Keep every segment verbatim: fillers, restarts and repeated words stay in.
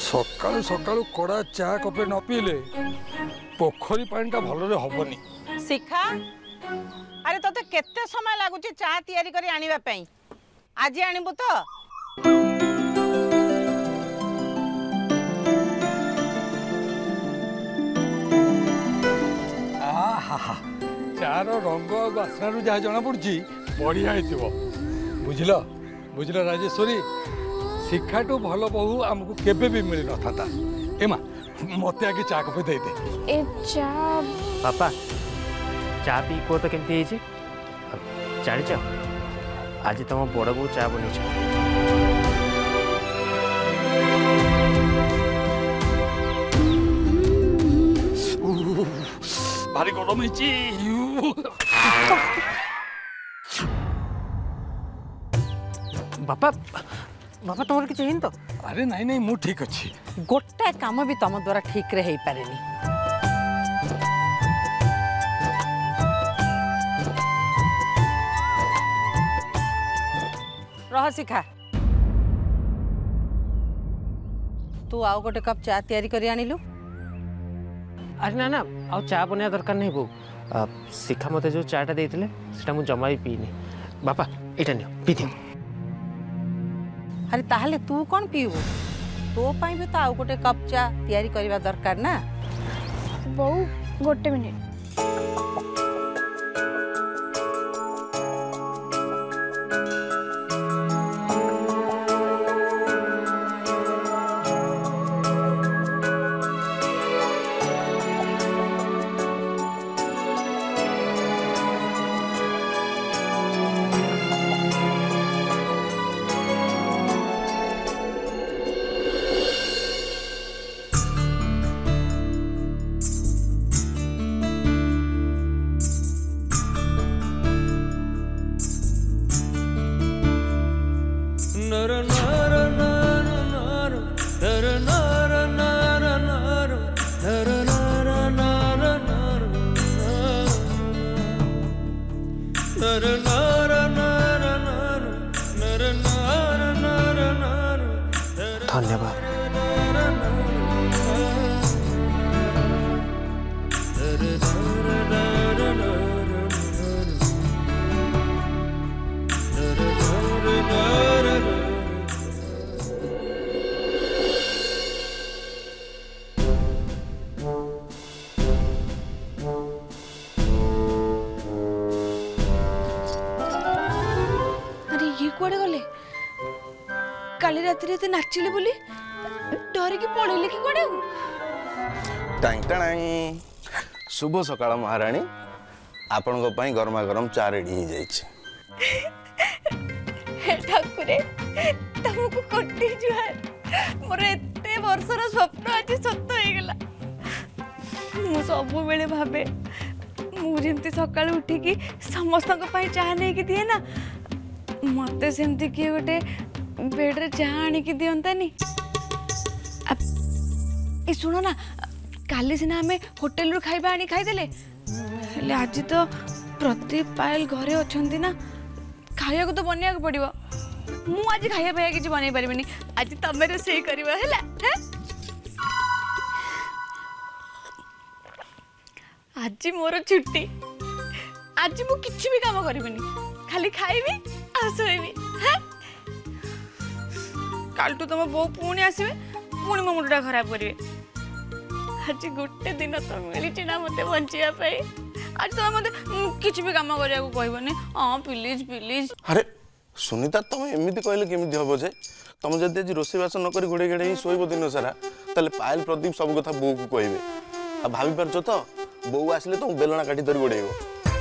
सकाळू सकाळू कड़ा चा कपे न पीले पोखरी पानीटा भलरे हबनी। शिखा अरे तोते केते समय लागुची चा तैयारी करी आनिबा पई आज आनिबु तो आहा चार रंग बासना जहाँ जना पड़ी बढ़िया बुझल बुझल राजेश्वरी शिखाठू भल बहु आमको केबे भी मिल न था एमा मत आगे चा कपे दे दे ए चा पापा चा पी को तो केमती है जानी च आज तुम बड़ बो चा बनी भारी गरम बापा बापा तुम किसी हिन तो अरे नहीं नहीं मु ठीक अच्छी गोटे काम भी तुम द्वारा ठीक रे पारे रह शिखा तू आउ गोटे कप चा तैयारी करी आनिलु। अरे ना ना आउ चा बनया दरकार नहीं बो शिखा मते जो चाटा देइतले सेटा मु जमा भी पीनी बापा एटा नियो पी दियो। अरे ताहले तू कौन पीबू तो पाई भी तो आउ गोटे कप चा तैयारी करबा दरकार ना। बहु गोटे मिनिट धन्यवाद। अरे ये कुआडे गले काली रात रे नाचिले बोली डर की पड़े कि कुआडे टांग टांग शुभ सकाळ महाराणी आपण को पई गरमा गरम चा रेडी हो जाई छी। हे ठाकुरे तुमको कोटी जुहार मोर एते वर्षर स्वप्न आज सत्य हो गला। मु सब बेले भाबे मु जेमती सकाळ उठी की समस्त को पई चाह नै की दिए ना मते सेमती की गोटे बेड रे चाह आनी की दियंतानी। ए सुनो ना काली सिना हमें होटल रू खाइबा आनी खाई देले हेले आज तो प्रदीप पायल घरे अछंती ना खाया को तो बनिया को पड़िबो मु आज खाया पाया किछि बनै परिबनी आज तमे रोसई करबो हैला हैं। आज मोर छुट्टी आज मु किछि भी काम करबिनी खाली खाइबी आ सोइबी हैं। काल तो तुम बो पुणी आसबे पुणी मो मुंडा खराब करिवे आज गोटे दिन तो मिली ना मत बचा आज तो मत किसी भी काम करा कहबनी हाँ प्लीज प्लीज। अरे सुनीता तुम एमती कहले केमती हम जे तुम जब आज रोसईवास नक घोड़े घोड़े शोब दिन सारा ताले पायल प्रदीप सब कथा बो को कहबे आ भाभी पारछ तो बो आसले तुम बेलना काटी धरी गोड़ेब।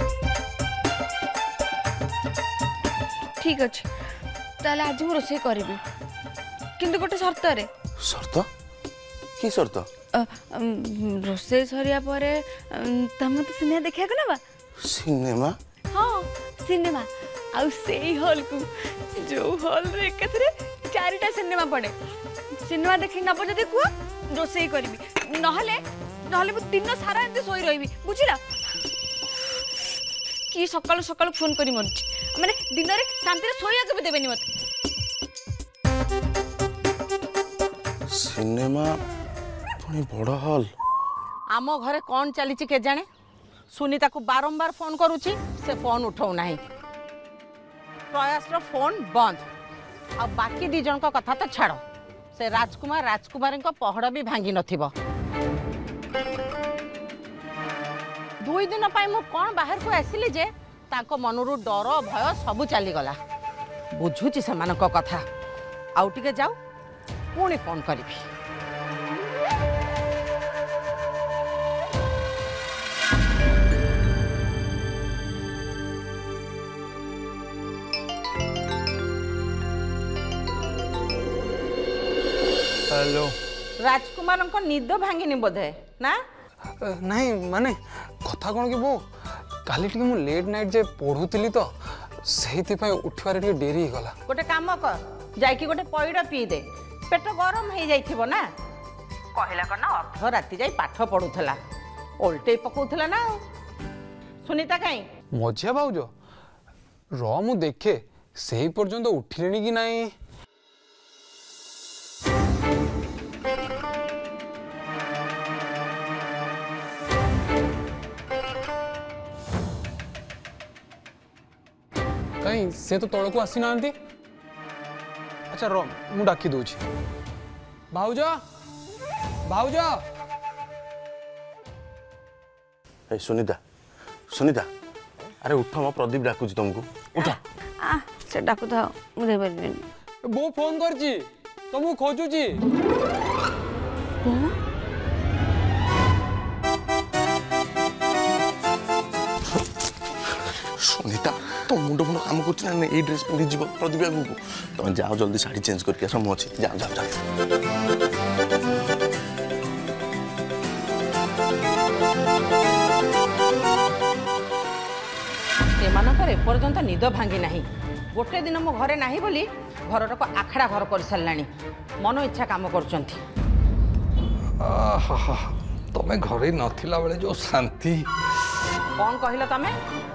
ठीक अच्छे ताले आज मु रोसई करी किंतु गोटे शर्त रे। शर्त की शर्त? रोसई सरिया परे तम तो सिनेमा देखा को ना सिनेमा? हाँ सिनेमा आउ सेई हॉल को जो हॉल रे एकथरे चारिटा सिनेमा पड़े सिनेमा देखि न पजे देखु रोसई करबी नहले नहले मु दिन सारा एंते सोई रहबी बुझिला की सकाळ सकाळ फोन करी मरची माने दिन रे शांति रे सोया के भी देबेनी मते। सिनेमा पुणी बड़ हॉल आम घरे कौन चली के जाने सुनीता को बारंबार फोन करुची से फोन उठाऊ नहीं प्रयास रो फोन बंद आ बाकी दी जन को कथा तो छाड़ से राजकुमार राजकुमारी पहड़ भी भांगी नथिबो दुई दिन पाई मु कौन बाहर को आसिली जे तांको मनरू डर भय सब चलीगला बुझुची से कथा आउ टिके जाऊ पुणी फोन करी हेलो राजकुमार को निद भांगिनी बोधे ना नहीं माने कथा कौन कि बो काली टिके मु लेट नाइट जे पढ़ुतली तो सेहिति पय उठवारे टिके देरी हो गला गोटे काम कर जाइकी गोटे पईड़ पी दे पेट गरम हो जाइथिबो ना कहला कना अर्ध राति जाई पाठ पढुथला ओल्टे पकौथला ना सुनीता काई मझिया भाउजो र मु देखे सेही पर्यंत उठिलेनी कि नाही कहीं से तो तौड़ को आसी ना अच्छा रो मु डाकी दूची भाउज भाउज ए सुनीता सुनीता अरे उठ म प्रदीप डाकुची तुमको उठ आ से डाकु था मुझे बरनी बो फोन करची तुमको खोजुची सुनीता तो मुंड मुंड काम कर ये ड्रेस पिंधि जीव प्रदीप आगू तुम जाओ जल्दी शाढ़ी चेंज करके आस मु अच्छी जाओ जाओ जाओ सेमानकर एपर्यंत निद भांगी नाही गोटे दिन मो घरे नाही बोली घर को आखड़ा घर कर साराणी मन इच्छा काम करचंती तमे घरे नथिला बेले जो शांति कौन कहला तमे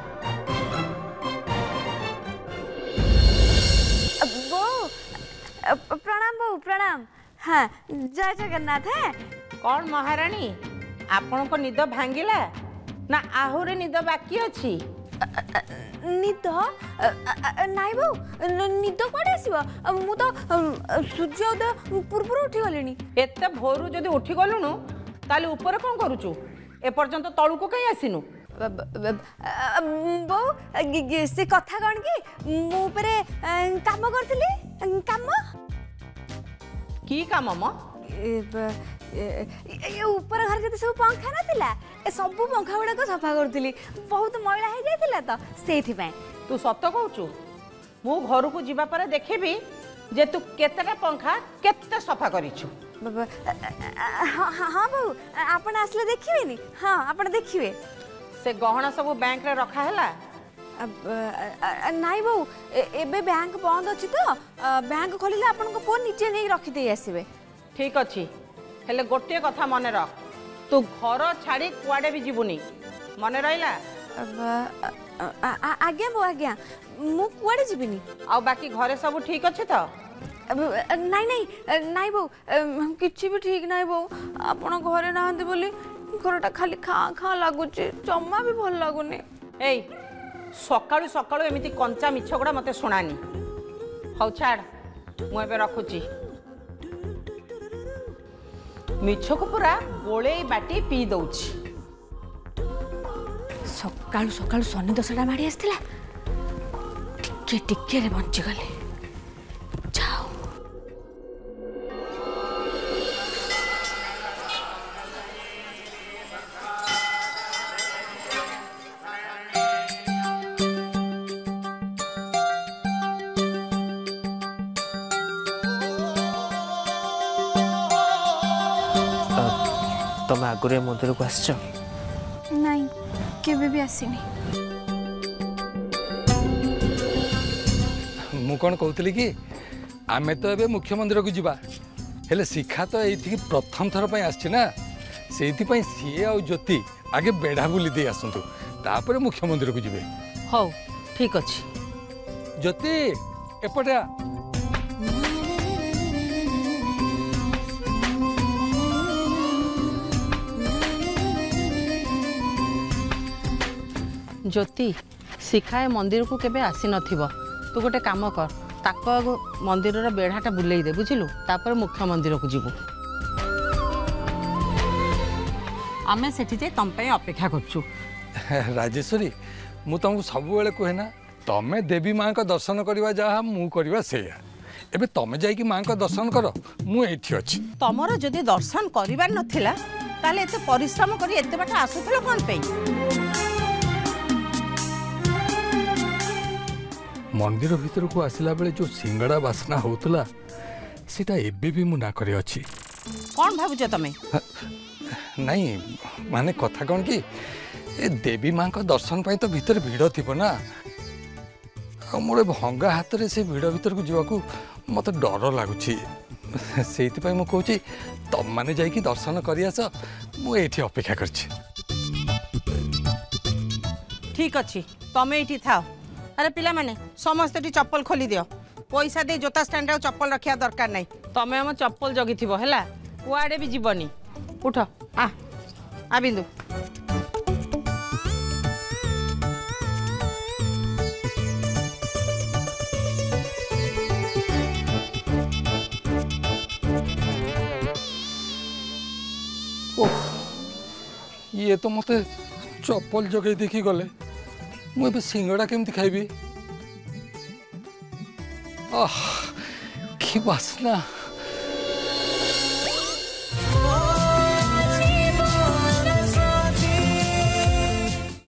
प्रणाम बहू प्रणाम हाँ जय जगन्नाथ है कौन महारानी आपण को निद भांगिला ना आहुरे निद बाकी अछि निद नाई बहू निद कड़े आसब मु तो सूर्योदय पूर्व उठी गलिनी एते भोरु जदि उठी गलुनु ताले ऊपर कोन करूचु ए पर्यंत तळु को कई आसिनु बहू से कथा कौन कि मु ऊपरे काम करथिली काम की काम म ऊपर घर के सब पंखा ना सब पंखा गुड़ाक सफा करी बहुत मैला हो जाता तो से तू सत कहचु मु घर को जीवा पर देखबी जे तू केतेटा पंखा केते सफा करिछु हाँ बहू आपण आसले देखिबेनी हाँ आपण देखिबे से गहना सब बैंक रे रखा हैला नाई बहू एबे बैंक बंद अछि तो बैंक खोलिले आपण को फोन नीचे नहीं रखी दे आसीबे ठीक अछि हेले गोटे कथा मने रख तू घर छाड़ी कुआडे भी जीवुनी मने रहिला आज्ञा बो आज्ञा मु कुआडे जीविनी आ बाकी घरे सब ठीक अछि तो नाई नाई नाई बो किछि भी ठीक नाई बो आपण घरे नाहंती बोली घरटा खाली खा खा लागुची जम्मा भी भल लागुनी ए सकाळु सकाळु एमिति कंचा मिछ गुडा मते सुनानी हौ छाड़ मु एबे रखुची मिछ को पूरा गोळे बाटी पी दउची सकाळु सकाळु सनी दसटा मारी आसथिला टिके टिके रे बंची गले जाओ तुम आगुरी मंदिर को आस नहीं केबे भी आसीनी मु कौन कहती कि आमे तो एबे मुख्य मंदिर को जीवा हेले शिखा तो ये प्रथम थर पर आसछि ना सेति पई सीए आ ज्योति आगे बेढ़ा बुली दे आसंतु तापर मुख्य मंदिर को जीवे हौ ठीक अछि ज्योति एपटे आ। ज्योति शिखा ए मंदिर को केबे आसी नथिबो तू गोटे काम कर ताको आगो मंदिर बेढ़ाटा बुलेई दे बुझिलु तापर मुख्य मंदिर को जीवु आमे सेठी जे तम पे अपेक्षा करछु। राजेश्वरी मु तुमको सबुबले कहे ना तमे देवी माँ का दर्शन करवा जहाँ मु करवा सेया एबे तमे जाइकी माँ का दर्शन कर मु एठी अछि। तमरो जदि दर्शन करिबार नथिला ताले एते परिश्रम करी एते बाटा आसुथलो कोन पे मंदिर भीतर को आसिला बेले जो सिंगड़ा बासना होतला सेटा एबे भी मु ना करे अछि। कौन भावुछ तमे नहीं माने कथा कौन कि ए देवी माँ का दर्शन पाई तो भीतर भिड़ थी ना मोर भंगा हाथ रे से भिड़ भीतर को जीवा मत डर लगुच से कहूँ तम मैंने जाइए दर्शन कर आस मुझे अपेक्षा कर। ठीक अच्छी तमें ये था अरे पिला माने समस्त ये चप्पल खोली दियो पैसा दे जोता स्टैंड चप्पल रखा दरकार नहीं तमें आम चप्पल जगी थी है कुआड़े भी जीवनी उठ आ आ बिंदु ये तो मते चप्पल जगह देखी गले मुझे सिंगड़ा केमती खाइबी आह कि बासना।